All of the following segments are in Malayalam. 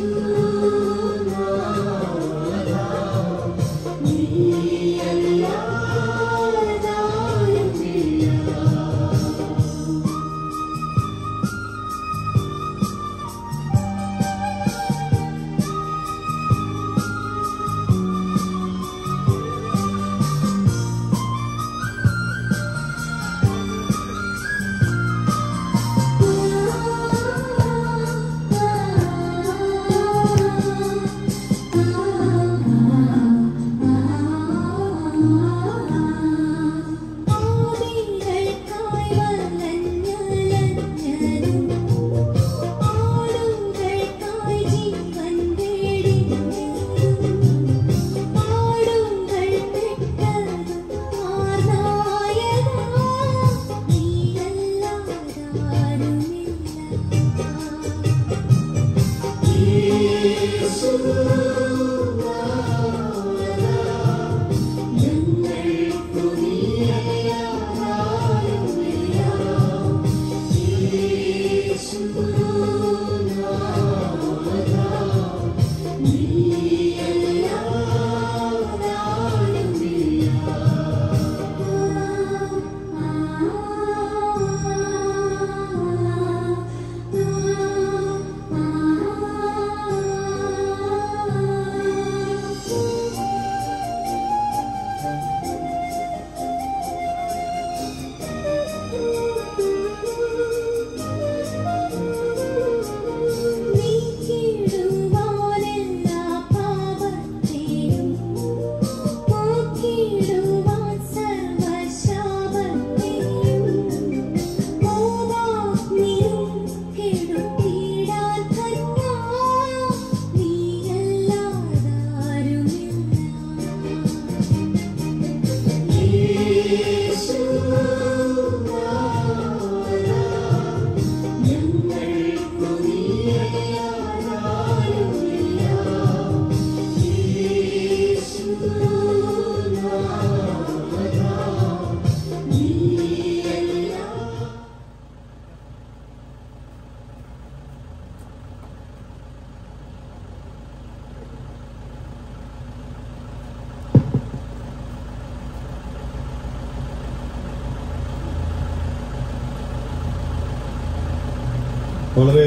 വളരെ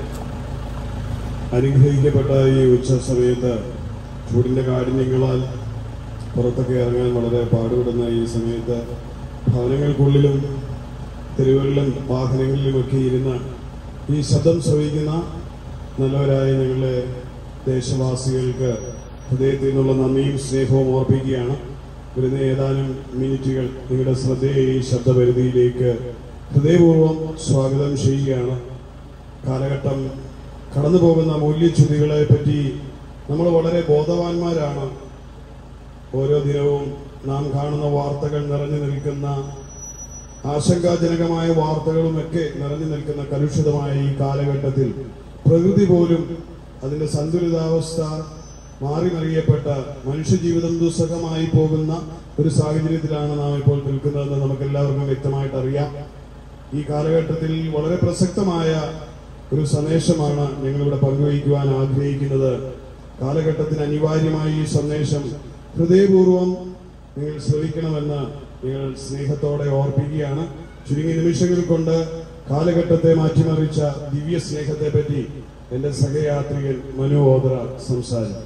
അനുഗ്രഹിക്കപ്പെട്ട ഈ ഉച്ച സമയത്ത് ചൂടിൻ്റെ കാഠിന്യങ്ങളാൽ പുറത്തൊക്കെ ഇറങ്ങാൻ വളരെ പാടുപെടുന്ന ഈ സമയത്ത് ഭവനങ്ങൾക്കുള്ളിലും തെരുവുകളിലും വാഹനങ്ങളിലുമൊക്കെ ഇരുന്ന് ഈ ശബ്ദം ശ്രവിക്കുന്ന നല്ലവരായ ഞങ്ങളുടെ ദേശവാസികൾക്ക് ഹൃദയത്തിൽ നിന്നുള്ള നന്ദിയും സ്നേഹവും ഓർപ്പിക്കുകയാണ്. വരുന്ന ഏതാനും മിനിറ്റുകൾ നിങ്ങളുടെ ശ്രദ്ധയെ ഈ ശബ്ദപരിധിയിലേക്ക് ഹൃദയപൂർവ്വം സ്വാഗതം ചെയ്യുകയാണ്. കാലഘട്ടം കടന്നു പോകുന്ന മൂല്യച്യുതികളെ പറ്റി നമ്മൾ വളരെ ബോധവാന്മാരാണ്. ഓരോ ദിനവും നാം കാണുന്ന വാർത്തകൾ നിറഞ്ഞു നിൽക്കുന്ന ആശങ്കാജനകമായ വാർത്തകളുമൊക്കെ നിറഞ്ഞു നിൽക്കുന്ന കലുഷിതമായ ഈ കാലഘട്ടത്തിൽ പ്രകൃതി പോലും അതിൻ്റെ സന്തുലിതാവസ്ഥ മാറിമറിയപ്പെട്ട മനുഷ്യജീവിതം ദുസ്സഹമായി പോകുന്ന ഒരു സാഹചര്യത്തിലാണ് നാം ഇപ്പോൾ നിൽക്കുന്നതെന്ന് നമുക്കെല്ലാവർക്കും വ്യക്തമായിട്ട് അറിയാം. ഈ കാലഘട്ടത്തിൽ വളരെ പ്രസക്തമായ ഒരു സന്ദേശമാണ് ഞങ്ങളിവിടെ പങ്കുവയ്ക്കുവാൻ ആഗ്രഹിക്കുന്നത്. കാലഘട്ടത്തിന് അനിവാര്യമായ ഈ സന്ദേശം ഹൃദയപൂർവ്വം നിങ്ങൾ ശ്രവിക്കണമെന്ന് നിങ്ങൾ സ്നേഹത്തോടെ ഓർപ്പിക്കുകയാണ്. ചുരുങ്ങിയ നിമിഷങ്ങൾ കൊണ്ട് കാലഘട്ടത്തെ മാറ്റിമറിച്ച ദിവ്യ സ്നേഹത്തെ പറ്റി എൻ്റെ സഹയാത്രികൻ മനു ഓദ്ര സംസാരിക്കും.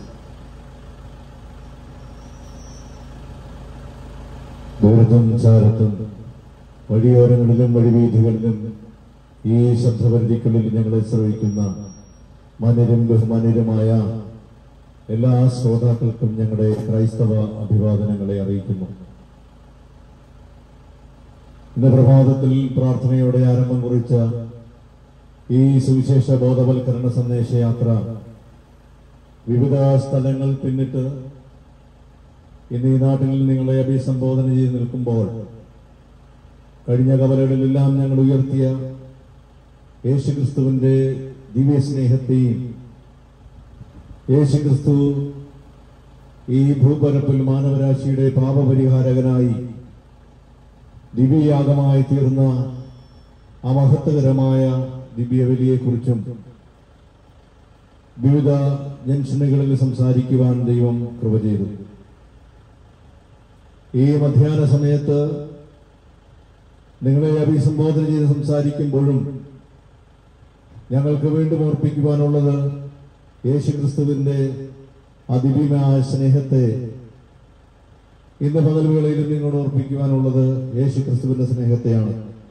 ദൂരത്തും ചാരത്തും വഴിയോരങ്ങളിലും വഴിവീഥികളിലും ഈ ശബ്ദപരിധിക്കുള്ളിൽ ഞങ്ങളെ ശ്രവിക്കുന്ന മാന്യരും ബഹുമാന്യരുമായ എല്ലാ ശ്രോതാക്കൾക്കും ഞങ്ങളുടെ ക്രൈസ്തവ അഭിവാദനങ്ങളെ അറിയിക്കുന്നു. ഇന്ന് പ്രഭാതത്തിൽ പ്രാർത്ഥനയോടെ ആരംഭം കുറിച്ച ഈ സുവിശേഷ ബോധവൽക്കരണ സന്ദേശയാത്ര വിവിധ സ്ഥലങ്ങൾ പിന്നിട്ട് ഇന്ന് ഈ നാട്ടിൽ നിങ്ങളെ അഭിസംബോധന ചെയ്ത് നിൽക്കുമ്പോൾ കഴിഞ്ഞ കവലകളിലെല്ലാം ഞങ്ങൾ ഉയർത്തിയ യേശുക്രിസ്തുവിന്റെ ദിവ്യസ്നേഹത്തെയും യേശുക്രിസ്തു ഈ ഭൂപരപ്പിൽ മാനവരാശിയുടെ പാപപരിഹാരകനായി ദിവ്യയാഗമായി തീർന്ന ആ മഹത്വകരമായ ദിവ്യബലിയെക്കുറിച്ചും വിവിധ ജംഗ്ഷനുകളിൽ സംസാരിക്കുവാൻ ദൈവം കൃപ ചെയ്തു. ഈ മധ്യാഹ്ന സമയത്ത് നിങ്ങളെ അഭിസംബോധന ചെയ്ത് സംസാരിക്കുമ്പോഴും ഞങ്ങൾക്ക് വീണ്ടും ഓർപ്പിക്കുവാനുള്ളത് യേശുക്രിസ്തുവിന്റെ അതിഭീമമായ സ്നേഹത്തെ ഇന്ന് പകൽവേളയിലും നിങ്ങളോട് ഓർപ്പിക്കുവാനുള്ളത് യേശുക്രിസ്തുവിന്റെ സ്നേഹത്തെയാണ്.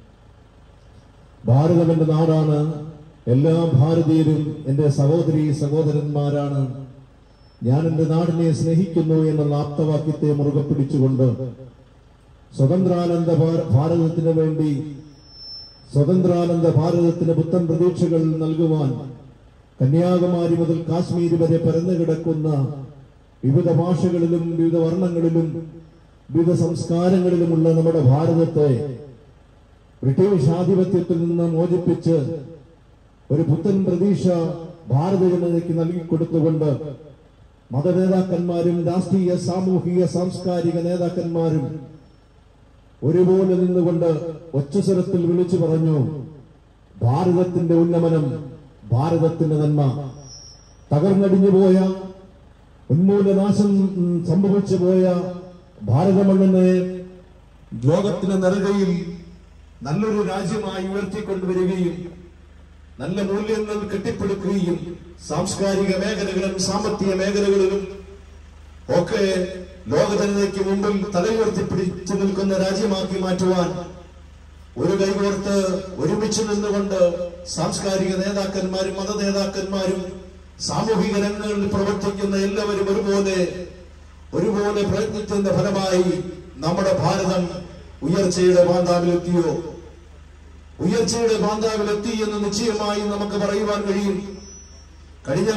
ഭാരതം എന്റെ നാടാണ്, എല്ലാ ഭാരതീയരും എൻ്റെ സഹോദരീ സഹോദരന്മാരാണ്, ഞാൻ എൻ്റെ നാടിനെ സ്നേഹിക്കുന്നു എന്നുള്ള ആപ്തവാക്യത്തെ മുറുകെ പിടിച്ചുകൊണ്ട് സ്വതന്ത്രാനന്ദ ഭാരതത്തിന് വേണ്ടി സ്വതന്ത്രാനന്ദ ഭാരതത്തിന് പുത്തൻ പ്രതീക്ഷകൾ നൽകുവാൻ കന്യാകുമാരി മുതൽ കാശ്മീർ വരെ പരന്നു കിടക്കുന്ന വിവിധ ഭാഷകളിലും വിവിധ വർണ്ണങ്ങളിലും വിവിധ സംസ്കാരങ്ങളിലുമുള്ള നമ്മുടെ ഭാരതത്തെ ബ്രിട്ടീഷ് ആധിപത്യത്തിൽ നിന്ന് മോചിപ്പിച്ച് ഒരു പുത്തൻ പ്രതീക്ഷ ഭാരത ജനതയ്ക്ക് നൽകിക്കൊടുത്തുകൊണ്ട് മതനേതാക്കന്മാരും രാഷ്ട്രീയ സാമൂഹിക സാംസ്കാരിക നേതാക്കന്മാരും ഒരുപോലെ നിന്നുകൊണ്ട് ഒച്ചസ്വരത്തിൽ വിളിച്ചു പറഞ്ഞു, ഭാരതത്തിന്റെ ഉന്നമനം, ഭാരതത്തിന്റെ നന്മ. തകർന്നടിഞ്ഞുപോയ, ഉന്മൂലനാശം സംഭവിച്ചു പോയ ഭാരതമണ്ണിനെ ലോകത്തിന്റെ നെറുകയിൽ നല്ലൊരു രാജ്യമായി ഉയർത്തിക്കൊണ്ടുവരികയും നല്ല മൂല്യങ്ങൾ കെട്ടിപ്പടുക്കുകയും സാംസ്കാരിക മേഖലകളിലും സാമ്പത്തിക മേഖലകളിലും ഒക്കെ ലോകജനതയ്ക്ക് മുമ്പിൽ തലയുയർത്തിപ്പിടിച്ചു നിൽക്കുന്ന രാജ്യമാക്കി മാറ്റുവാൻ ഒരു കൈകോർത്ത് ഒരുമിച്ച് നിന്നുകൊണ്ട് സാംസ്കാരിക നേതാക്കന്മാരും മത നേതാക്കന്മാരും സാമൂഹിക രംഗങ്ങളിൽ പ്രവർത്തിക്കുന്ന എല്ലാവരും ഒരുപോലെ പ്രയത്നത്തിന്റെ ഫലമായി നമ്മുടെ ഭാരതം ഉയർച്ചയുടെ പാന്താവിലെത്തിയോ? ഉയർച്ചയുടെ പാന്താവിലെത്തി എന്ന് നിശ്ചയമായി നമുക്ക് പറയുവാൻ കഴിയും. കഴിഞ്ഞ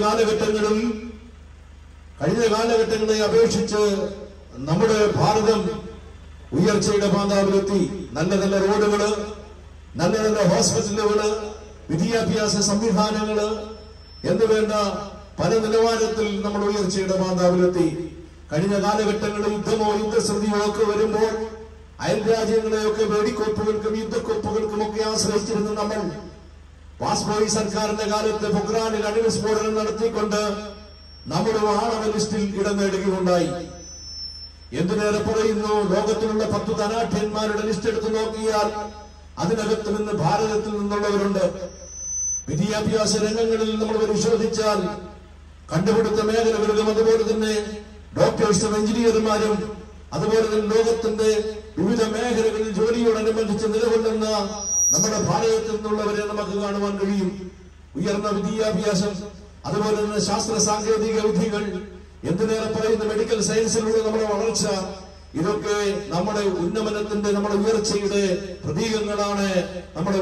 കാലഘട്ടങ്ങളെ അപേക്ഷിച്ച് നമ്മുടെ ഭാരതം ഉയർച്ചയുടെ പാന്താവിലെത്തി. നല്ല നല്ല റോഡുകള്, നല്ല നല്ല ഹോസ്പിറ്റലുകള്, വിദ്യാഭ്യാസ സംവിധാനങ്ങള് എന്ന് വേണ്ട പല നിലവാരത്തിൽ നമ്മൾ ഉയർച്ചയുടെ പാന്താവിലെത്തി. കഴിഞ്ഞ കാലഘട്ടങ്ങളിൽ യുദ്ധമോ യുദ്ധശ്രുതിയോ ഒക്കെ വരുമ്പോൾ അയൽ രാജ്യങ്ങളെയൊക്കെ വെടിക്കോപ്പുകൾക്കും യുദ്ധക്കോപ്പുകൾക്കും ഒക്കെ ആശ്രയിച്ചിരുന്ന നമ്മൾ വാജ്പേയി സർക്കാരിന്റെ കാലത്ത് പൊഖ്രാനിൽ അണുവിസ്ഫോടനം നടത്തിക്കൊണ്ട് നമ്മുടെ ആണവ ലിസ്റ്റിൽ ഇടം നേടുകയുണ്ടായി. എന്തിനേറെ പറയുന്നു, ലോകത്തിലുള്ള 10 ധനാഢ്യന്മാരുടെ ലിസ്റ്റ് എടുത്തു നോക്കിയാൽ അതിനകത്ത് നിന്ന് ഭാരതത്തിൽ നിന്നുള്ളവരുണ്ട്. വിദ്യാഭ്യാസ രംഗങ്ങളിൽ നമ്മൾ പരിശോധിച്ചാൽ കണ്ടുപിടുത്ത മേഖലകളിലും അതുപോലെ തന്നെ ഡോക്ടേഴ്സും എഞ്ചിനീയർമാരും അതുപോലെ തന്നെ ലോകത്തിന്റെ വിവിധ മേഖലകളിൽ ജോലിയോടനുബന്ധിച്ച് നിലകൊള്ളുന്ന നമ്മുടെ ഭാരതത്തിൽ നിന്നുള്ളവരെ നമുക്ക് കാണുവാൻ കഴിയും. ഉയർന്ന വിദ്യാഭ്യാസം, അതുപോലെ തന്നെ ശാസ്ത്ര സാങ്കേതിക വിദ്യകൾ, എന്തിനേറെ പറയുന്ന മെഡിക്കൽ സയൻസിലുള്ള നമ്മുടെ വളർച്ച, ഇതൊക്കെ നമ്മുടെ ഉന്നമനത്തിന്റെ, നമ്മുടെ ഉയർച്ചയുടെ പ്രതീകങ്ങളാണ്. നമ്മുടെ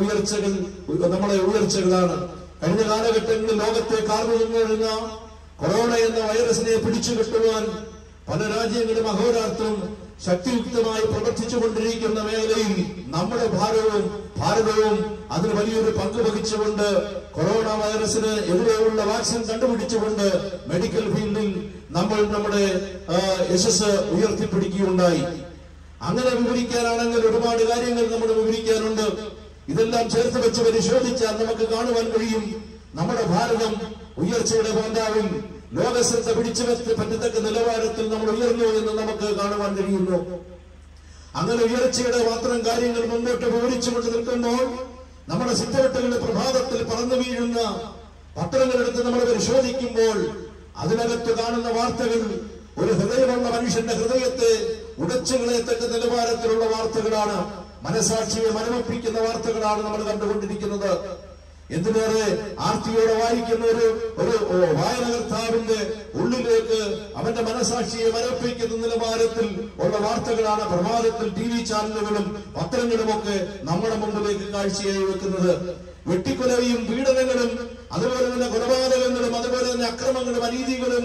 ഉയർച്ചകളാണ്. കഴിഞ്ഞ കാലഘട്ടങ്ങളിൽ ലോകത്തെ കാർന്നുനിന്നിരുന്ന കൊറോണ എന്ന വൈറസിനെ പിടിച്ചുകെട്ടുവാൻ പല രാജ്യങ്ങളും അഹോരാത്രം ശക്തിയുക്തമായി പ്രവർത്തിച്ചുകൊണ്ടിരിക്കുന്ന മേഖലയിൽ നമ്മുടെ ഭാരതവും അതിന് വലിയൊരു പങ്ക് വഹിച്ചുകൊണ്ട് കൊറോണ വൈറസിന് എതിരെയുള്ള വാക്സിൻ കണ്ടുപിടിച്ചുകൊണ്ട് മെഡിക്കൽ ഫീൽഡിൽ നമ്മൾ നമ്മുടെ യശസ് ഉയർത്തിപ്പിടിക്കുകയുണ്ടായി. അങ്ങനെ വിവരിക്കാനാണെങ്കിൽ ഒരുപാട് കാര്യങ്ങൾ നമ്മൾ വിവരിക്കാനുണ്ട്. ഇതെല്ലാം ചേർത്ത് വെച്ച് പരിശോധിച്ചാൽ നമുക്ക് കാണുവാൻ കഴിയും, നമ്മുടെ ഭാരതം ഉയർച്ചയുടെ പാന്താവിൽ ലോകശ്രദ്ധ പിടിച്ചു പറ്റത്തക്ക നിലവാരത്തിൽ നമ്മൾ ഉയർന്നു എന്ന് നമുക്ക് കാണുവാൻ കഴിയുന്നു. അങ്ങനെ ഉയർച്ചയുടെ മാത്രം കാര്യങ്ങൾ മുന്നോട്ട് വിവരിച്ചുകൊണ്ട് നിൽക്കുമ്പോൾ നമ്മുടെ സിദ്ധവട്ടങ്ങളുടെ പ്രഭാതത്തിൽ പറന്നു വീഴുന്ന പത്രങ്ങളെടുത്ത് നമ്മൾ പരിശോധിക്കുമ്പോൾ അതിനകത്ത് കാണുന്ന വാർത്തകൾ ഒരു ഹൃദയമുള്ള മനുഷ്യന്റെ ഹൃദയത്തെ ഉടച്ചുകളയത്തക്ക നിലവാരത്തിലുള്ള വാർത്തകളാണ്. മനസാക്ഷിയെ മരവിപ്പിക്കുന്ന വാർത്തകളാണ് നമ്മൾ കണ്ടുകൊണ്ടിരിക്കുന്നത്. എന്തിനേറെ ആർത്തിയോടെ വായിക്കുന്ന ഒരു വായനകർത്താവിന്റെ ഉള്ളിലേക്ക് അവന്റെ മനസാക്ഷിയെ മരവിപ്പിക്കുന്ന നിലവാരത്തിൽ ഉള്ള വാർത്തകളാണ് പ്രഭാതത്തിൽ TV ചാനലുകളും പത്രങ്ങളുമൊക്കെ നമ്മുടെ മുമ്പിലേക്ക് കാഴ്ചയായി വെക്കുന്നത്. വെട്ടിക്കൊലയും പീഡനങ്ങളും അതുപോലെ തന്നെ കൊലപാതകങ്ങളും അതുപോലെ തന്നെ അക്രമങ്ങളും അനീതികളും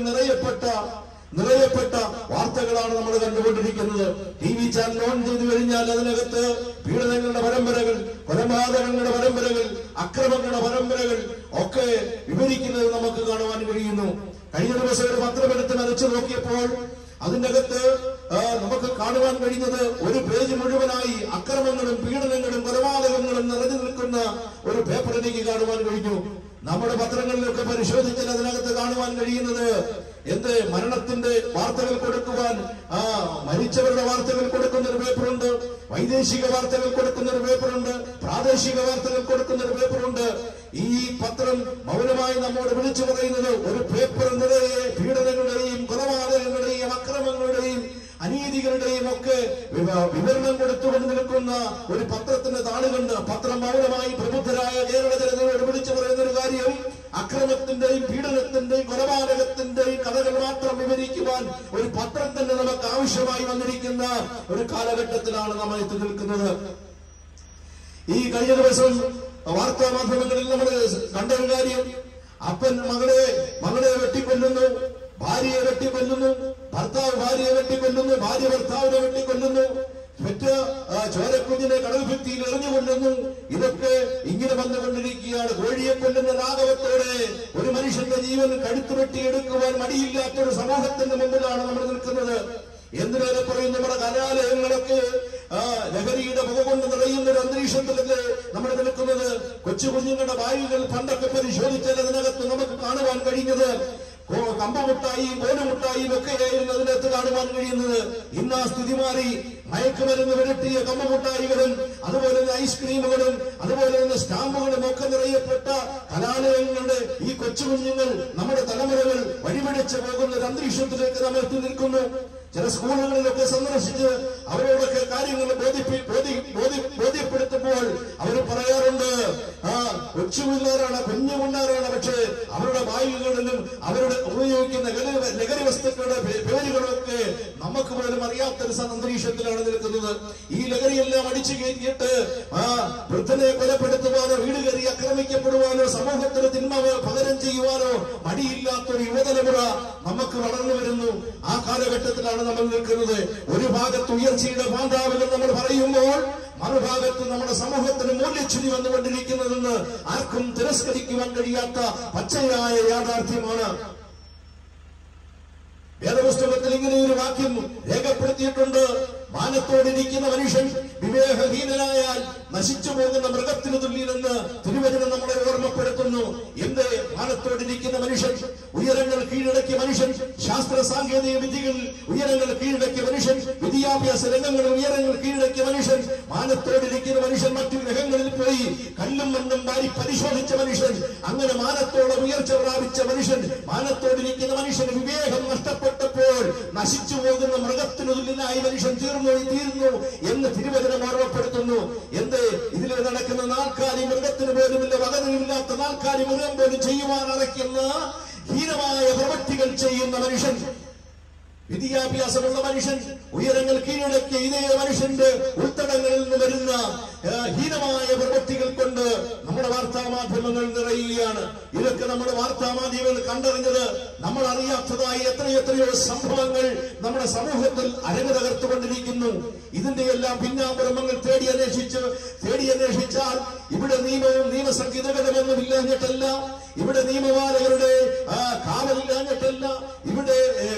നിറയപ്പെട്ട വാർത്തകളാണ് നമ്മൾ കണ്ടുകൊണ്ടിരിക്കുന്നത്. TV ചാനൽ ഓൺ ചെയ്തു കഴിഞ്ഞാൽ അതിനകത്ത് പീഡനങ്ങളുടെ പരമ്പരകൾ, കൊലപാതകങ്ങളുടെ പരമ്പരകൾ, അക്രമങ്ങളുടെ പരമ്പരകൾ ഒക്കെ വിവരിക്കുന്നത് നമുക്ക് കാണുവാൻ കഴിയുന്നു. കഴിഞ്ഞ ദിവസം ഒരു പത്രമെടുത്ത് നനച്ചു നോക്കിയപ്പോൾ അതിന്റെ അകത്ത് നമുക്ക് കാണുവാൻ കഴിയുന്നത് ഒരു പേജ് മുഴുവനായി അക്രമങ്ങളും പീഡനങ്ങളും കൊലപാതകങ്ങളും നിറഞ്ഞു നിൽക്കുന്ന ഒരു പേപ്പർ എനിക്ക് കാണുവാൻ കഴിഞ്ഞു. നമ്മുടെ പത്രങ്ങളിലൊക്കെ പരിശോധിച്ചാൽ അതിനകത്ത് കാണുവാൻ കഴിയുന്നത് എന്ത് മരണത്തിന്റെ വാർത്തകൾ കൊടുക്കുവാൻ മരിച്ചവരുടെ വാർത്തകൾ കൊടുക്കുന്ന ഒരു പേപ്പറുണ്ട്, വൈദേശിക വാർത്തകൾ കൊടുക്കുന്ന ഒരു പേപ്പറുണ്ട്, പ്രാദേശിക വാർത്തകൾ കൊടുക്കുന്ന ഒരു പേപ്പറുണ്ട്. ഈ പത്രം മൗനമായി നമ്മോട് വിളിച്ചു പറയുന്നത് ഒരു പേപ്പർ നിറയെ പീഡനങ്ങളുടെയും കൊലപാതകങ്ങളുടെയും അക്രമങ്ങളുടെയും അനീതികളുടെയും ഒക്കെ വിവരണം കൊടുത്തുകൊണ്ട് നിൽക്കുന്ന ഒരു പത്രത്തിന്റെ താളുകൊണ്ട് പത്രം മൗനമായി പ്രബുദ്ധരായ കേരള ജനതയോട് വിളിച്ചു പറയുന്ന ഒരു കാര്യം, അക്രമത്തിന്റെയും പീഡനത്തിന്റെയും കൊലപാതകത്തിന്റെയും കഥകൾ മാത്രം വിവരിക്കുവാൻ ഒരു പത്രം തന്നെ നമുക്ക് ആവശ്യമായി വന്നിരിക്കുന്ന ഒരു കാലഘട്ടത്തിലാണ് നമ്മൾ എത്തി നിൽക്കുന്നത്. ഈ കഴിഞ്ഞ ദിവസം വാർത്താ മാധ്യമങ്ങളിൽ നമ്മൾ കണ്ട ഒരു കാര്യം, അപ്പൻ മകളെ വെട്ടിക്കൊല്ലുന്നു, ഭാര്യയെ വെട്ടിക്കൊല്ലുന്നു, ഭർത്താവ് ഭാര്യയെ വെട്ടിക്കൊല്ലുന്നു, ഭാര്യ ഭർത്താവിനെ വെട്ടിക്കൊല്ലുന്നു, മറ്റ് ചോരക്കുഞ്ഞിനെ കടൽ ഭിത്തിയിൽ എറിഞ്ഞുകൊല്ലുന്നു. ഇതൊക്കെ ഇങ്ങനെ വന്നുകൊണ്ടിരിക്കുകയാണ്. കോഴിയെ കൊല്ലുന്ന ലാഘവത്തോടെ ഒരു മനുഷ്യന്റെ ജീവൻ കഴുത്ത് വെട്ടിയെടുക്കുവാൻ മടിയില്ലാത്തൊരു സമൂഹത്തിന്റെ മുമ്പിലാണ് നമ്മൾ നിൽക്കുന്നത്. എന്തിനേറെ പറയും, നമ്മുടെ കലാലയങ്ങളൊക്കെ ലഹരിയുടെ പുക കൊണ്ട് നിറയുന്ന ഒരു അന്തരീക്ഷത്തിലല്ലേ നമ്മൾ നിൽക്കുന്നത്. കൊച്ചു കുഞ്ഞുങ്ങളുടെ ബാഗുകൾ പണ്ടൊക്കെ പരിശോധിച്ചാൽ അതിനകത്ത് നമുക്ക് കാണുവാൻ കഴിഞ്ഞത് കമ്പമുട്ടായും കോലുമുട്ടായും ഒക്കെയായിരുന്നു അതിനകത്ത് കാണുവാൻ കഴിയുന്നത്. ഇന്ന് ആ സ്ഥിതി മാറി. മയക്കുമരുന്ന് വിരട്ടിയ കമ്പമുട്ടായികളും അതുപോലെ തന്നെ ഐസ്ക്രീമുകളും അതുപോലെ തന്നെ സ്റ്റാമ്പുകളും ഒക്കെ നിറയപ്പെട്ട കലാലയങ്ങളുടെ ഈ കൊച്ചു കുഞ്ഞുങ്ങൾ, നമ്മുടെ തലമുറകൾ വഴിപിടിച്ചു പോകുന്ന ഒരു അന്തരീക്ഷത്തിലേക്ക് നമ്മൾ എത്തി നിൽക്കുന്നു. ചില സ്കൂളുകളിലൊക്കെ സന്ദർശിച്ച് അവരോടൊക്കെ കാര്യങ്ങൾ ബോധ്യപ്പെടുത്തുമ്പോൾ അവർ പറയാറുണ്ട്, കൊച്ചു പിള്ളേരാണ്, കുഞ്ഞു പിള്ളേരാണ്, പക്ഷേ അവരുടെ ബാഗുകളിലും അവരുടെ ഉപയോഗിക്കുന്ന ലഹരി വസ്തുക്കളുടെ പേരുകളൊക്കെ നമുക്ക് പോലും അറിയാത്തൊരു അന്തരീക്ഷത്തിലാണ് നിൽക്കുന്നത്. ഈ ലഹരിയെല്ലാം അടിച്ചു കയറ്റിയിട്ട് വൃദ്ധനെ കൊലപ്പെടുത്തുവാനോ വീട് കയറി ആക്രമിക്കപ്പെടുവാനോ സമൂഹത്തിന് തിന്മ പകരം ചെയ്യുവാനോ മടിയില്ലാത്തൊരു യുവതലമുറ നമുക്ക് വളർന്നു വരുന്നു. ആ കാലഘട്ടത്തിലാണ് നമ്മൾ നിൽക്കുന്നത്. ഒരു ഭാഗത്ത് ഉയർച്ചയുടെ പാന്താവുകൾ നമ്മൾ പറയുമ്പോൾ മറുഭാഗത്ത് നമ്മുടെ സമൂഹത്തിന് മൂല്യച്യുതി വന്നുകൊണ്ടിരിക്കുന്നതെന്ന് ആർക്കും തിരസ്കരിക്കുവാൻ കഴിയാത്ത പച്ചയായ യാഥാർത്ഥ്യമാണ്. വേദപുസ്തകത്തിൽ ഇങ്ങനെ ഒരു വാക്യം രേഖപ്പെടുത്തിയിട്ടുണ്ട്, മാനത്തോടിരിക്കുന്ന മനുഷ്യൻ വിവേകഹീനനായാൽ നശിച്ചു പോകുന്ന മൃഗത്തിന് തുല്യനെന്ന് തിരുവചനം നമ്മളെ ഓർമ്മപ്പെടുത്തുന്നു. എന്ത് മാനത്തോടിരിക്കുന്ന മനുഷ്യൻ, ഉയരങ്ങൾ കീഴടക്കിയ മനുഷ്യൻ, ശാസ്ത്ര സാങ്കേതിക വിദ്യകളിൽ ഉയരങ്ങൾ കീഴടക്കിയ മനുഷ്യൻ, വിദ്യാഭ്യാസ രംഗങ്ങളിൽ ഉയരങ്ങൾ കീഴടക്കിയ മനുഷ്യൻ, മാനത്തോടിരിക്കുന്ന മനുഷ്യൻ മറ്റു ഗ്രഹങ്ങളിൽ പോയി കല്ലും മണ്ണും വാരി പരിശോധിച്ച മനുഷ്യൻ, അങ്ങനെ മാനത്തോടെ ഉയർച്ച പ്രാപിച്ച മനുഷ്യൻ, മാനത്തോടിരിക്കുന്ന മനുഷ്യന് വിവേകം നഷ്ടപ്പെട്ടപ്പോൾ നശിച്ചു പോകുന്ന മൃഗത്തിന് തുല്യനായി മനുഷ്യൻ തീർന്നു എന്ന് തിരുവചനം ഓർമ്മപ്പെടുത്തുന്നു. എന്ത് ഇതിൽ നടക്കുന്ന നാൽക്കാലി മൃഗത്തിന് പോലുമില്ല, വകതിരിവില്ലാത്ത നാൽക്കാലി മൃഗം പോലും ചെയ്യുവാൻ അടയ്ക്കുന്ന ഹീനമായ പ്രവൃത്തികൾ ചെയ്യുന്ന മനുഷ്യൻ, വിദ്യാഭ്യാസമുള്ള മനുഷ്യൻ, ഉയരങ്ങൾ കീഴടക്കിയ ഇതേ മനുഷ്യന്റെ ഉൾത്തടങ്ങളിൽ നിന്ന് വരുന്ന ഹീനമായ പ്രവൃത്തികൾ കൊണ്ട് നമ്മുടെ വാർത്താ മാധ്യമങ്ങൾ നിറയുകയാണ്. ഇതൊക്കെ നമ്മുടെ വാർത്താ മാധ്യമങ്ങൾ കണ്ടറിഞ്ഞത് നമ്മൾ അറിയാത്തതായി എത്രയെത്രയോ സംഭവങ്ങൾ നമ്മുടെ സമൂഹത്തിൽ അരങ്ങ് തകർത്തുകൊണ്ടിരിക്കുന്നു. ഇതിന്റെ എല്ലാം പിന്നാമ്പുറമങ്ങൾ തേടി അന്വേഷിച്ചാൽ ഇവിടെ നിയമവും നിയമസംഹിതകളുമൊന്നും ഇല്ലാഞ്ഞിട്ടല്ല, ഇവിടെ നിയമപാലകരുടെ കാവലില്ലാഞ്ഞിട്ടല്ല, ഇവിടെ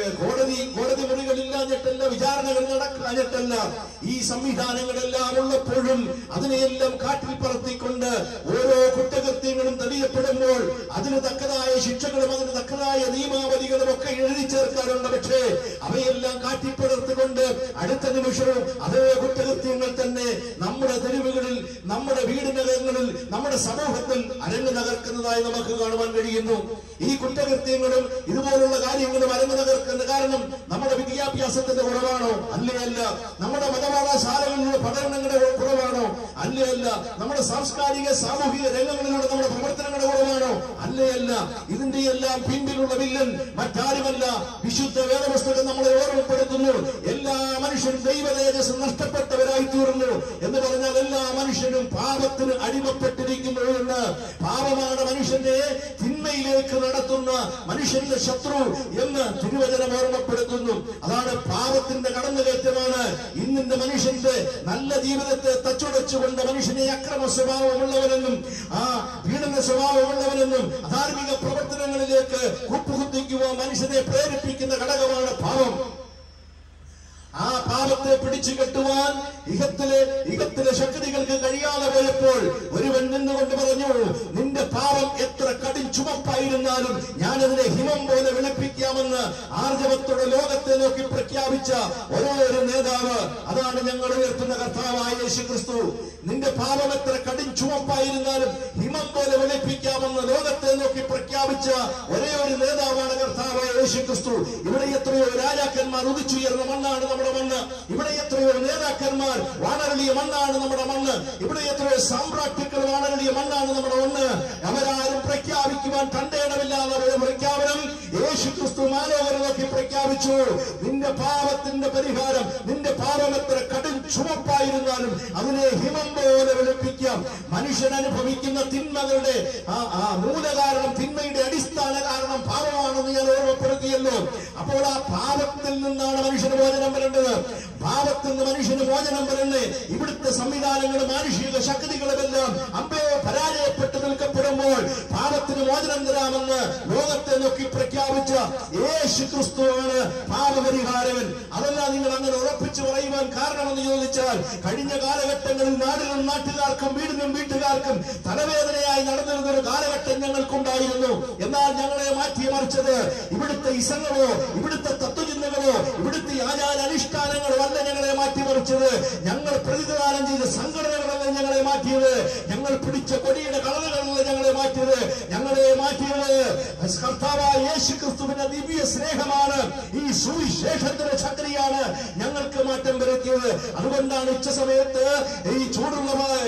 കോടതി മുറികളില്ലാഞ്ഞിട്ടല്ല, വിചാരണകൾ നടക്കാഞ്ഞിട്ടല്ല. ഈ സംവിധാനങ്ങളെല്ലാം ഉള്ളപ്പോഴും അതിനെയെല്ലാം കാറ്റിൽ പറത്തിക്കൊണ്ട് ഓരോ കുറ്റകൃത്യങ്ങളും തെളിയപ്പെടുമ്പോൾ അതിന് തക്കതായ ശിക്ഷകളും അതിന് തക്കതായ നിയമാവലികളും ഒക്കെ എഴുതി ചേർക്കാറുണ്ട്. പക്ഷേ അവയെല്ലാം കാറ്റിപ്പടർത്തുകൊണ്ട് അടുത്ത നിമിഷവും അതേ കുറ്റകൃത്യങ്ങൾ തന്നെ നമ്മുടെ തെരുവുകളിൽ, നമ്മുടെ വീടിനകങ്ങളിൽ, നമ്മുടെ സമൂഹത്തിൽ അരങ്ങ് തകർക്കുന്നതായി നമുക്ക് കാണുവാൻ കഴിയുന്നു. ഈ കുറ്റകൃത്യങ്ങളും ഇതുപോലുള്ള കാര്യങ്ങളും അരങ്ങ് തകർക്കുന്ന കാരണം നമ്മുടെ വിദ്യാഭ്യാസത്തിന്റെ കുറവാണോ? അല്ല. നമ്മുടെ മതപാഠശാലകളിലുള്ള പഠനങ്ങളുടെ കുറവാണോ? അല്ല. നമ്മുടെ സാംസ്കാരിക സാമൂഹിക രംഗങ്ങളിലുള്ള നമ്മുടെ പ്രവർത്തനങ്ങളുടെ കുറവാണോ? അല്ല. ഇതിന്റെ എല്ലാം പിന്നിലുള്ള വില്ലൻ മറ്റാരുമല്ല, വിശുദ്ധ വേദപുസ്തകം നമ്മളെ ഓർമ്മപ്പെടുത്തുന്നു. എല്ലാ മനുഷ്യരും ദൈവ തേജസ് നഷ്ടപ്പെട്ടവരായി തീർന്നു എന്ന് പറഞ്ഞാൽ എല്ലാ മനുഷ്യരും പാപത്തിന് അടിമപ്പെട്ടിരിക്കുന്നു എന്ന്. പാപമാണ് മനുഷ്യന്റെ തിന്മയിലേക്ക് നടത്തുന്ന മനുഷ്യന്റെ ശത്രു എന്ന് തിരുവചനം ഓർമ്മപ്പെടുത്തുന്നു. അതാണ് പാപത്തിന്റെ കടന്നുകയറ്റമാണ് ഇന്നിന്റെ മനുഷ്യന്റെ നല്ല ജീവിതത്തെ തച്ചുടച്ചുകൊണ്ട് മനുഷ്യനെ അക്രമ സ്വഭാവമുള്ളവനെന്നും പീഡന സ്വഭാവമുള്ളവനെന്നും അധാർമിക പ്രവർത്തനങ്ങളിലേക്ക് കൂപ്പുകുത്തിക്കുവാൻ മനുഷ്യനെ പ്രേരിപ്പിക്കുന്ന ഘടകമാണ് പാപം. ആ പാപത്തെ പിടിച്ചു കെട്ടുവാൻ ഇഹത്തിലെ ശക്തികൾക്ക് കഴിയാതെ പോയപ്പോൾ ഒരുവൻ നിന്നുകൊണ്ട് പറഞ്ഞു, നിന്റെ പാപം എത്ര കടും ചുമപ്പായിരുന്നാലും ഞാനതിനെ ഹിമം പോലെ വെളുപ്പിക്കാമെന്ന് ആർജവത്തോടെ ലോകത്തെ നോക്കി പ്രഖ്യാപിച്ച ഓരോ നേതാവ്, അതാണ് ഞങ്ങൾ ഉയർത്തുന്ന കർത്താവായ യേശുക്രിസ്തു. നിന്റെ പാപം എത്ര കടും ചുമപ്പായിരുന്നാലും ഹിമം പോലെ വെളുപ്പിക്കാമെന്ന് ലോകത്തെ നോക്കി പ്രഖ്യാപിച്ച ഒരേ ഒരു നേതാവാണ് കർത്താവായ യേശുക്രിസ്തു. ഇവിടെ എത്രയോ രാജാക്കന്മാർ ഉദിച്ചുയർന്ന മണ്ണാണ് നമ്മുടെ മണ്ണ്. ഇവിടെ എത്രയോ നേതാക്കന്മാർ വാണരളിയ മണ്ണാണ് നമ്മുടെ മണ്ണ്. ഇവിടെ എത്രയോ സാമ്രാട്ടുക്കൾ വാണരളിയ മണ്ണാണ് നമ്മുടെ മണ്ണ്. അവരാരും പ്രഖ്യാപിക്കുവാൻ കണ്ടേണമില്ലാതെ പ്രഖ്യാപനം യേശുക്രിസ്തു മാനവരെ നോക്കി പ്രഖ്യാപിച്ചു. നിന്റെ പാപത്തിന്റെ പരിഹാരം, നിന്റെ പാപം എത്ര കടും ചുമപ്പായിരുന്നാലും അതിനെ ഹിമം പോലെ വെളുപ്പിക്കാം. മനുഷ്യൻ അനുഭവിക്കുന്ന തിന്മകളുടെ മൂലകാരണം, തിന്മയുടെ അടിസ്ഥാന കാരണം പാപമാണെന്ന് ഞാൻ ഓർമ്മപ്പെടുത്തിയല്ലോ. അപ്പോൾ ആ പാപത്തിൽ നിന്നാണ് മനുഷ്യന് മോചനം വരേണ്ടത്. പാപത്തിൽ നിന്ന് മനുഷ്യന് മോചനം വരണ്ടേ. ഇവിടുത്തെ സംവിധാനങ്ങളും മാനുഷിക ശക്തികളുമെല്ലാം പരാജയപ്പെട്ട് നിൽക്കപ്പെടുമ്പോൾ പാപത്തിന് മോചനം തരാമെന്ന് ലോകത്തെ നോക്കി പ്രഖ്യാപിച്ച യേശുക്രിസ്തുവാണ് പാപപരിഹാരകൻ. അതെല്ലാം നിങ്ങൾ അങ്ങനെ ഉറപ്പിച്ചു പറയുവാൻ കാരണമെന്ന് ചോദിച്ചാൽ, കഴിഞ്ഞ കാലഘട്ടങ്ങളിൽ നാടിനും നാട്ടുകാർക്കും വീടിനും വീട്ടുകാർക്കും തലവേദനയായി നടന്നിരുന്ന ഒരു കാലഘട്ടം ഞങ്ങൾക്കുണ്ടായിരുന്നു. എന്നാൽ ഞങ്ങളെ മാറ്റിമറിച്ചത് ഇവിടുത്തെ ഇസങ്ങളോ ഇവിടുത്തെ തത്വചിന്തകളോ ഇവിടുത്തെ ആചാരാനുഷ്ഠാനങ്ങളോ അല്ല ഞങ്ങളെ മാറ്റിമറിച്ചത്. ഞങ്ങൾ പ്രതിദാനം ചെയ്ത സംഘടനകളല്ല ഞങ്ങളെ മാറ്റിയത്. ഞങ്ങൾ പിടിച്ച കൊടിയുടെ കളറുകളല്ല ഞങ്ങളെ മാറ്റിയത്. ഞങ്ങളെ മാറ്റിയത് കർത്താവായ യേശുക്രിസ്തുവിന്റെ ദിവ്യ സ്നേഹമാണ്. ഈ സുവിശേഷത്തിന്റെ ശക്തിയാണ് ഞങ്ങൾക്ക് മാറ്റം വരുത്തിയത്. അതുകൊണ്ടാണ് ഉച്ച സമയത്ത് ഈ ചൂടുള്ള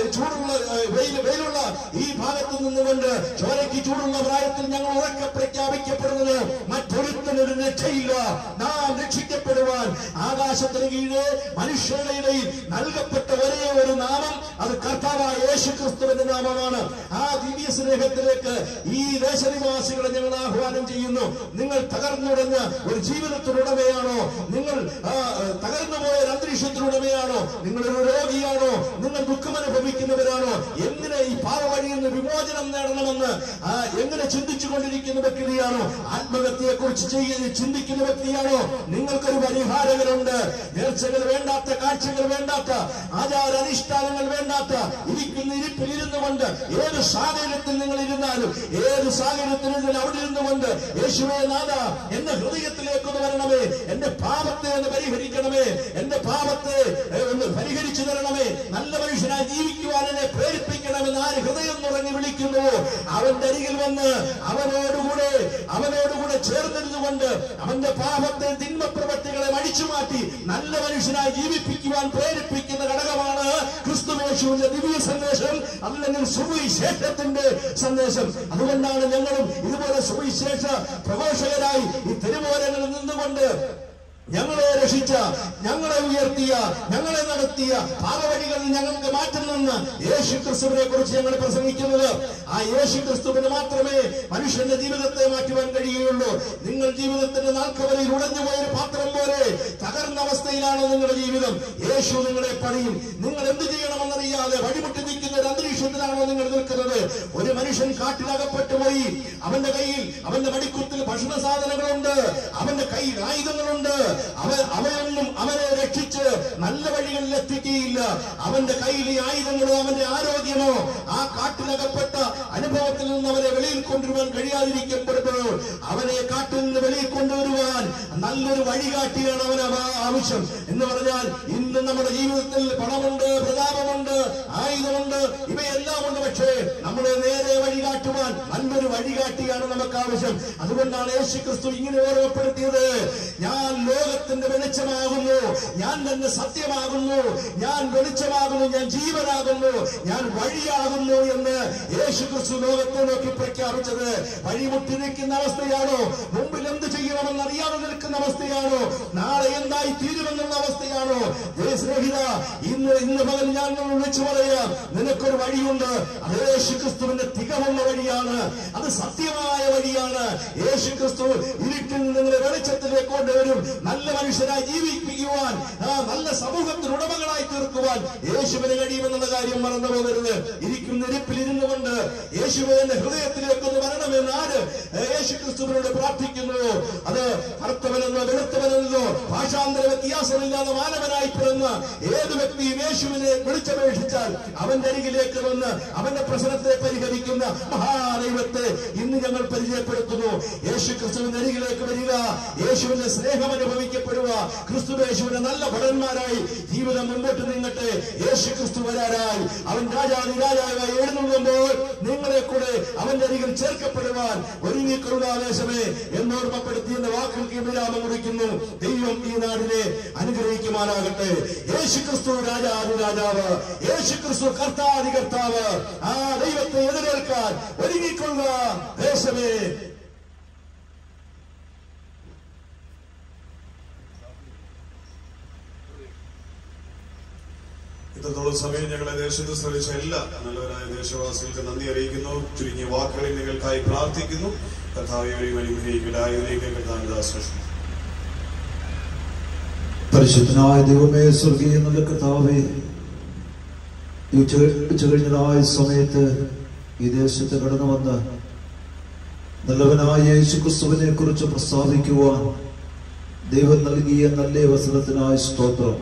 വെയിലുള്ള ഈ ഭാഗത്ത് നിന്നുകൊണ്ട് ചോരയ്ക്ക് ചൂടുള്ള പ്രായത്തിൽ ഞങ്ങൾ ഉറക്കെ പ്രഖ്യാപിക്കപ്പെടുന്നത്, മറ്റൊരുത്തനൊരു രക്ഷയില്ല, നാം രക്ഷിക്കപ്പെടുവാൻ ആകാശത്തിന് കീഴെ മനുഷ്യരുടെ ഇടയിൽ നൽകപ്പെട്ട ഒരേ ഒരു നാമം, അത് കർത്താവായ യേശുക്രിസ്തുവിന്റെ നാമമാണ്. ആ ദിവ്യ സ്നേഹത്തിലേക്ക് ഈ ദേശനിവാസികളെ ഞങ്ങൾ ആഹ്വാനം ചെയ്യുന്നു. നിങ്ങൾ തകർന്നുടഞ്ഞ ഒരു ജീവിതത്തിനുടമയാണോ? നിങ്ങൾ തകർന്നുപോയ ഒരു അന്തരീക്ഷത്തിനുടമയാണോ? നിങ്ങളൊരു രോഗിയാണോ? നിങ്ങൾ ദുഃഖമനുഭവിക്കുന്നവരാണോ? എങ്ങനെ ഈ പാപവഴിയിൽ നിന്ന് വിമോചനം നേടണമെന്ന് എങ്ങനെ ചിന്തിച്ചു കൊണ്ടിരിക്കുന്ന വ്യക്തിയാണോ? ആത്മഹത്യയെ കുറിച്ച് ചിന്തിക്കുന്ന വ്യക്തിയാണോ? നിങ്ങൾക്കൊരു പരിഹാരകരുണ്ട്. നേർച്ചകൾ വേണ്ടാത്ത, കാഴ്ചകൾ വേണ്ടാത്ത, ആചാരാനുഷ്ഠാനങ്ങൾ വേണ്ടാത്ത, ഇരിക്കുന്ന ഇരിപ്പിൽ ഇരുന്നു കൊണ്ട് ഏത് സാഹചര്യത്തിൽ നിങ്ങൾ ഇരുന്നാലും, ഏത് സാഹചര്യത്തിൽ അവിടെ ഇരുന്നുകൊണ്ട് യേശുവേ നാഥ എന്റെ ഹൃദയത്തിലേക്ക് ഒന്ന് വരണമേ, എന്റെ പാപത്തെ ഒന്ന് പരിഹരിക്കണമേ, എന്റെ പാപത്തെ ഒന്ന് പരിഹരിച്ചു തരണമേ, നല്ല മനുഷ്യനായി ജീവിക്കുവാൻ എന്നെ പ്രേരിപ്പിക്കണമെന്ന് ആര് ഹൃദയം തുടങ്ങി വിളിക്കുന്നുവോ അവന്റെ അരികിൽ വന്ന് അവനോടുകൂടെ ചേർന്നിരുന്നുകൊണ്ട് അവന്റെ പാപത്തെ, തിന്മ പ്രവൃത്തികളെ അടിച്ചുമാറ്റി നല്ല മനുഷ്യനായി ജീവിപ്പിക്കുവാൻ പ്രേരിപ്പിക്കുന്ന ഘടകമാണ് ക്രിസ്തുയേശുവിന്റെ ദിവ്യ സന്ദേശം, അല്ലെങ്കിൽ സുവിശേഷത്തിന്റെ സന്ദേശം. അതുകൊണ്ടാണ് ഞങ്ങളും ഇതുപോലെ സുവിശേഷ പ്രഘോഷകരായി ഈ തെരുവോരങ്ങളിൽ നിന്നുകൊണ്ട് ഞങ്ങളെ രക്ഷിച്ച, ഞങ്ങളെ ഉയർത്തിയ, ഞങ്ങളെ നടത്തിയ പാപവഴികളിൽ ഞങ്ങൾക്ക് മാറ്റം നിന്ന് യേശുക്രിസ്തുവിനെ കുറിച്ച് ഞങ്ങൾ പ്രസംഗിക്കുന്നത്. ആ യേശുക്രിസ്തുവിന് മാത്രമേ മനുഷ്യന്റെ ജീവിതത്തെ മാറ്റുവാൻ കഴിയുകയുള്ളൂ. നിങ്ങൾ ജീവിതത്തിന്റെ നാൽക്കവലയിൽ ഉടഞ്ഞുപോയൊരു പാത്രം പോലെ തകർന്ന അവസ്ഥയിലാണോ നിങ്ങളുടെ ജീവിതം? യേശു നിങ്ങളെ പണിയും. നിങ്ങൾ എന്ത് ചെയ്യണമെന്നറിയാതെ വഴിമുട്ടി നിൽക്കുന്ന ഒരു അന്തരീക്ഷത്തിലാണോ നിങ്ങൾ നിൽക്കുന്നത്? ഒരു മനുഷ്യൻ കാട്ടിലകപ്പെട്ടു പോയി. അവന്റെ കയ്യിൽ, അവന്റെ മടിക്കുത്തിൽ ഭക്ഷണ സാധനങ്ങളുണ്ട്, അവന്റെ കയ്യിൽ ആയുധങ്ങളുണ്ട്. അവയൊന്നും അവനെ രക്ഷിച്ച് നല്ല വഴികളിൽ എത്തിക്കുകയില്ല. അവന്റെ കയ്യിൽ ഈ ആയുധങ്ങളോ അവന്റെ ആരോഗ്യമോ ആ കാട്ടിലകപ്പെട്ട അനുഭവത്തിൽ നിന്ന് അവനെ വെളിയിൽ കൊണ്ടുവരുവാൻ കഴിയാതിരിക്കപ്പെടുമ്പോൾ അവനെ കാട്ടിൽ നിന്ന് വെളിയിൽ കൊണ്ടുവരുവാൻ നല്ലൊരു വഴികാട്ടിയാണ് അവന് ആവശ്യം. എന്ന് പറഞ്ഞാൽ ഇന്ന് നമ്മുടെ ജീവിതത്തിൽ പണമുണ്ട്, പ്രതാപമുണ്ട്, ആയുധമുണ്ട്, ഇവയെല്ലാം ഉണ്ട്. പക്ഷേ നമ്മളെ നേരെ വഴികാട്ടുവാൻ നല്ലൊരു വഴികാട്ടിയാണ് നമുക്ക് ആവശ്യം. അതുകൊണ്ടാണ് യേശുക്രിസ്തു ഇങ്ങനെ ഓർമ്മപ്പെടുത്തിയത്, ഞാൻ ലോകത്തിന്റെ വെളിച്ചമാകുന്നു, ഞാൻ തന്നെ സത്യമാകുന്നു, ഞാൻ വെളിച്ചമാകുന്നു, ഞാൻ ജീവനാകുന്നു, ഞാൻ വഴിയാകുന്നു എന്ന് യേശുക്രിസ്തു ലോകത്തെ നോക്കി പ്രഖ്യാപിച്ചത്. വഴിമുട്ടി നിൽക്കുന്ന അവസ്ഥയാണോ? മുമ്പിൽ എന്ത് ചെയ്യണമെന്ന് അറിയാതെ നിൽക്കുന്ന അവസ്ഥയാണോ? നാളെ എന്തായി തീരുമെന്നുള്ള അവസ്ഥയാണോ? സ്നേഹിത, ഇന്ന് പകൽ ഞാൻ വിളിച്ചു പറയാം, നിനക്കൊരു വഴിയുണ്ട്. അത് യേശുക്രിസ്തുവിന്റെ തികവുള്ള വഴിയാണ്, അത് സത്യമായ വഴിയാണ്. യേശുക്രിസ്തു ഇരുട്ടിൽ നിങ്ങളെ വെളിച്ചത്തിലേക്ക് കൊണ്ടുവരും. മുഴുവനും നല്ല മനുഷ്യരായി ജീവിപ്പിക്കുവാൻ, നല്ല സമൂഹത്തിന് ഉടമകളായി തീർക്കുവാൻ യേശുവിന് കഴിയുമെന്നുള്ള കാര്യം മറന്നു പോകരുത്. ഇരിക്കുന്ന ഇരിപ്പിലിരുന്നു കൊണ്ട് യേശുവിന്റെ ഹൃദയത്തിലേക്കൊന്ന് വരണമെന്ന് ആര് യേശു ക്രിസ്തുവിനോട് പ്രാർത്ഥിക്കുന്നു? അത് കറുത്തവനെന്നോ വെളുത്തവനെന്നോ ഭാഷാന്തര വ്യത്യാസമില്ലാതെ മാനവനായി പിറന്ന ഏത് വ്യക്തിയും യേശുവിനെ വിളിച്ചപേക്ഷിച്ചാൽ അവന്റെ അരികിലേക്ക് വന്ന് അവന്റെ പ്രശ്നത്തെ പരിഹരിക്കുന്ന മഹാദൈവത്തെ ഇന്ന് ഞങ്ങൾ പരിചയപ്പെടുത്തുന്നു. യേശു ക്രിസ്തുവിന്റെ അരികിലേക്ക് വരിക, യേശുവിന്റെ സ്നേഹം അനുഭവിക്കപ്പെടുക, ക്രിസ്തുവേശുവിന്റെ നല്ല ഭടന്മാരായി ജീവിതം മുമ്പോട്ട് നീങ്ങട്ടെ. യേശു ക്രിസ്തു വരാനായി അവൻ രാജാവായി എഴുന്നള്ളുമ്പോൾ നിങ്ങളെ കൂടെ അവന്റെ അരികിൽ ചേർക്കപ്പെടുവാൻ ഒരുങ്ങിക്കൊള്ളുകാദേശമേ എന്നോർമ്മപ്പെടുത്തി എന്ന വാക്കുകൾക്ക് വിരാമം കുറിക്കുന്നു. ദൈവം ഈ നാടിനെ അനുഗ്രഹിക്കുമാറാകട്ടെ. യേശു ക്രിസ്തു രാജാവ്, യേശു ക്രിസ്തു കർത്താവ്. ആ ദൈവത്തെ എതിരേൽക്കാൻ ഒരുങ്ങിക്കൊള്ളുക ദേശമേ. ഇത്രത്തോളം സമയം ഞങ്ങളെ ദേശത്ത് ശ്രമിച്ച എല്ലാ നല്ലവരായ ദേശവാസികൾക്ക് നന്ദി അറിയിക്കുന്നു. ചുരുങ്ങിയ വാക്കുകളിൽ നിങ്ങൾക്കായി പ്രാർത്ഥിക്കുന്നു. കർത്താവിനെയും അനുഗ്രഹിക്കലായതിലേക്ക് കർത്താവിദാസ്. പരിശുദ്ധനായ ദൈവമേ, സ്വർഗീയ നല്ല കർത്താവേ, ഉച്ചകഴിഞ്ഞതായ സമയത്ത് ഈ ദേശത്ത് കടന്നു വന്ന് നല്ലവനായ യേശു ക്രിസ്തുവിനെ കുറിച്ച് പ്രസ്താവിക്കുവാൻ ദൈവം നൽകിയ നല്ല അവസരത്തിനായ സ്തോത്രം.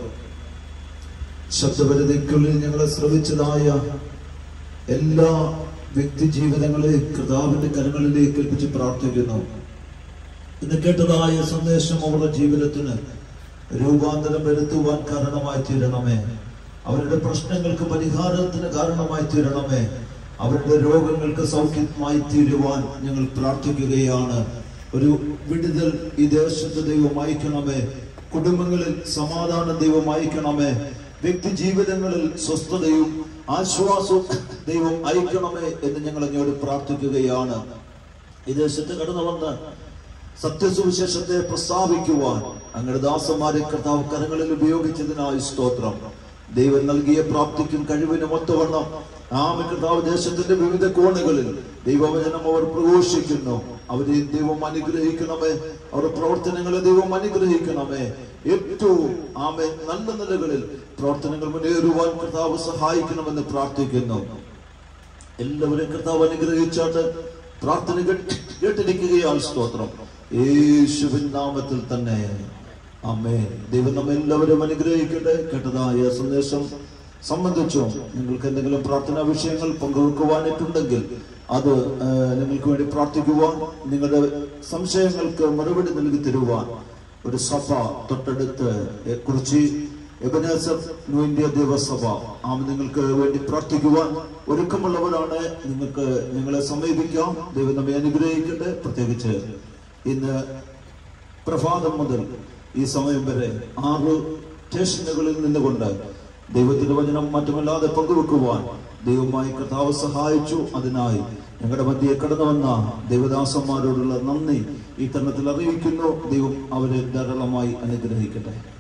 ശബ്ദപരിധിക്കുള്ളിൽ ഞങ്ങളെ ശ്രവിച്ചതായ എല്ലാ വ്യക്തി ജീവിതങ്ങളെ കർത്താവിന്റെ കരങ്ങളിലേക്ക് ഏൽപ്പിച്ച് പ്രാർത്ഥിക്കുന്നു. ഇന്ന് കേട്ടതായ സന്ദേശം അവരുടെ ജീവിതത്തിന് രൂപാന്തരം വരുത്തുവാൻ കാരണമായി തീരണമേ. അവരുടെ പ്രശ്നങ്ങൾക്ക് പരിഹാരത്തിന് കാരണമായി തീരണമേ. അവരുടെ രോഗങ്ങൾക്ക് സൗഖ്യമായി തീരുവാൻ ഞങ്ങൾ പ്രാർത്ഥിക്കുകയാണ്. ഒരു വിടുതൽ ഈ ദേശത്ത് ദൈവം അയക്കണമേ. കുടുംബങ്ങളിൽ സമാധാനം ദൈവം അയക്കണമേ. വ്യക്തി ജീവിതങ്ങളിൽ സ്വസ്ഥതയും ആശ്വാസവും ദൈവം അയക്കണമേ എന്ന് ഞങ്ങൾ അങ്ങോട്ട് പ്രാർത്ഥിക്കുകയാണ്. ഈ ദേശത്ത് കടന്നു വന്ന് സത്യസുവിശേഷത്തെ പ്രസ്താവിക്കുവാൻ അങ്ങയുടെ ദാസന്മാരെ കർത്താവ് കരങ്ങളിൽ ഉപയോഗിച്ചതിനായി സ്തോത്രം. ദൈവം നൽകിയ പ്രാപ്തിക്കും കഴിവിനും ഒത്തവണ്ണം കർത്താവ് ദേശത്തിന്റെ വിവിധ കോണുകളിൽ ദൈവവചനം അവർ പ്രഘോഷിക്കുന്നു. അവരെ ദൈവം അനുഗ്രഹിക്കണമേ. അവരുടെ പ്രവർത്തനങ്ങളെ ദൈവം അനുഗ്രഹിക്കണമേ. ഏറ്റവും നല്ല നിലകളിൽ പ്രവർത്തനങ്ങൾ മുന്നേറുവാൻ കർത്താവ് സഹായിക്കണമെന്ന് പ്രാർത്ഥിക്കുന്നു. എല്ലാവരും കർത്താവ് അനുഗ്രഹിച്ചാട്ട് പ്രാർത്ഥന കേട്ടിരിക്കുകയാൽ സ്തോത്രം. യേശുവിൻ നാമത്തിൽ തന്നെ ആമേൻ. ദൈവം നമ്മെല്ലാവരും അനുഗ്രഹിക്കട്ടെ. കേട്ടതായ സന്ദേശം സംബന്ധിച്ചോ നിങ്ങൾക്ക് എന്തെങ്കിലും പ്രാർത്ഥനാ വിഷയങ്ങൾ പങ്കുവെക്കുവാനായിട്ടുണ്ടെങ്കിൽ അത് നിങ്ങൾക്ക് വേണ്ടി പ്രാർത്ഥിക്കുവാൻ, നിങ്ങളുടെ സംശയങ്ങൾക്ക് മറുപടി നൽകി തരുവാൻ ഒരു സഭ തൊട്ടടുത്ത് കുറിച്ച് എബനേസർ ന്യൂ ഇന്ത്യ ദേവസഭ നിങ്ങൾക്ക് വേണ്ടി പ്രാർത്ഥിക്കുവാൻ ഒരുക്കമുള്ളവരാണ്. നിങ്ങൾക്ക് നിങ്ങളെ സമീപിക്കാം. ദൈവം നമ്മെ അനുഗ്രഹിക്കട്ടെ. പ്രത്യേകിച്ച് ഇന്ന് പ്രഭാതം മുതൽ ഈ സമയം വരെ 6 സ്റ്റേഷനുകളിൽ നിന്നുകൊണ്ട് ദൈവത്തിന്റെ വചനം മാറ്റമില്ലാതെ പങ്കുവെക്കുവാൻ ദൈവമായി കർത്താവ് സഹായിച്ചു. അതിനായി ഞങ്ങളുടെ മധ്യയെ കടന്നു വന്ന ദൈവദാസന്മാരോടുള്ള നന്ദി ഈ തരുണത്തിൽ അറിയിക്കുന്നു. ദൈവം അവരെ ധാരാളമായി അനുഗ്രഹിക്കട്ടെ.